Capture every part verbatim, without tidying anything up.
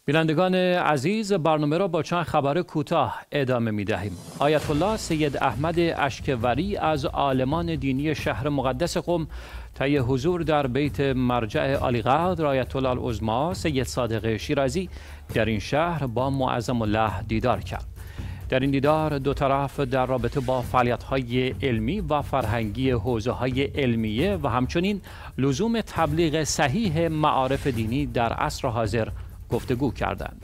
بینندگان عزیز، برنامه را با چند خبر کوتاه ادامه می دهیم. آیت الله سید احمد اشکوری از عالمان دینی شهر مقدس قم طی حضور در بیت مرجع عالیقدر آیت الله العظمی سید صادق شیرازی در این شهر با معظم الله دیدار کرد. در این دیدار دو طرف در رابطه با فعالیت‌های علمی و فرهنگی حوزه‌های علمیه و همچنین لزوم تبلیغ صحیح معارف دینی در عصر حاضر گفتگو کردند.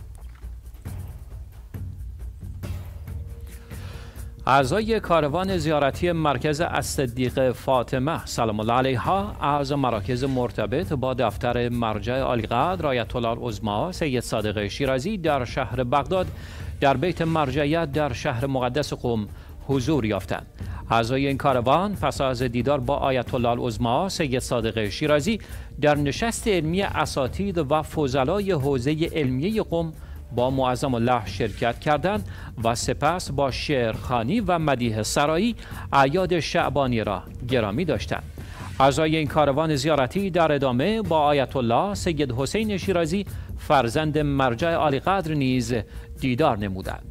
اعضای کاروان زیارتی مرکز الصدیقه فاطمه سلام الله علیها از مراکز مرتبط با دفتر مرجع عالیقدر آیت الله العظمی سید صادق شیرازی در شهر بغداد در بیت مرجعیت در شهر مقدس قم حضور یافتند. اعضای این کاروان پس از دیدار با آیت الله العظمی سید صادق شیرازی در نشست علمی اساتید و فضلای حوزه علمیه قم با معظم الله شرکت کردند و سپس با شعرخوانی و مدیح سرایی اعیاد شعبانی را گرامی داشتند. اعضای این کاروان زیارتی در ادامه با آیت الله سید حسین شیرازی فرزند مرجع عالیقدر نیز دیدار نمودند.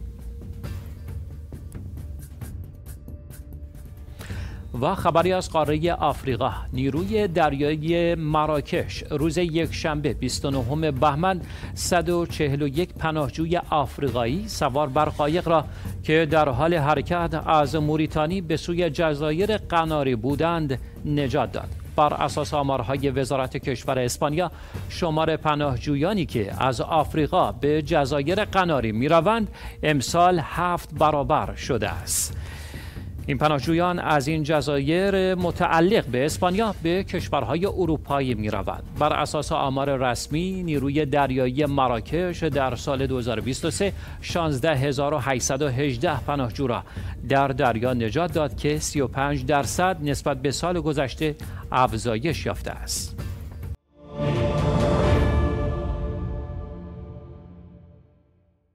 و خبری از قاره آفریقا. نیروی دریایی مراکش روز یکشنبه بیست و نهم بهمن صد و چهل و یک پناهجوی آفریقایی سوار بر قایق را که در حال حرکت از موریتانی به سوی جزایر قناری بودند نجات داد. بر اساس آمارهای وزارت کشور اسپانیا، شمار پناهجویانی که از آفریقا به جزایر قناری می‌روند امسال هفت برابر شده است. این پناهجویان از این جزایر متعلق به اسپانیا به کشورهای اروپایی می روند. بر اساس آمار رسمی، نیروی دریایی مراکش در سال دو هزار و بیست و سه شانزده هزار و هشتصد و هجده پناهجو را در دریا نجات داد که سی و پنج درصد نسبت به سال گذشته افزایش یافته است.